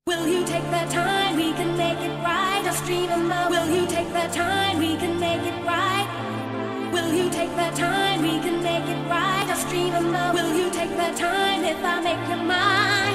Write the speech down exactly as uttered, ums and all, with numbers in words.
Will you take the time? We can make it right. Just dream of love. Will you take the time? We can make it right. Will you take the time? We can make it right. Just dream of love. Will you take the time if I make you mine?